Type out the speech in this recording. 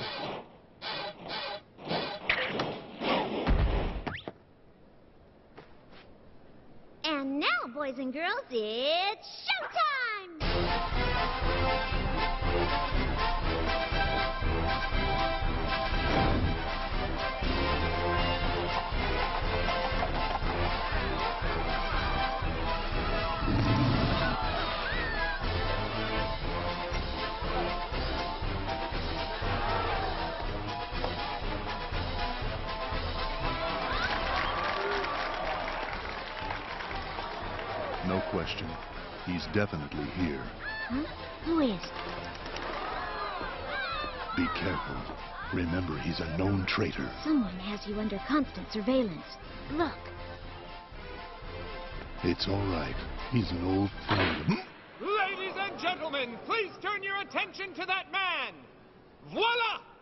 And now, boys and girls, it's showtime! No question. He's definitely here. Huh? Who is? Be careful. Remember, he's a known traitor. Someone has you under constant surveillance. Look. It's all right. He's an old friend. Ladies and gentlemen, please turn your attention to that man. Voila!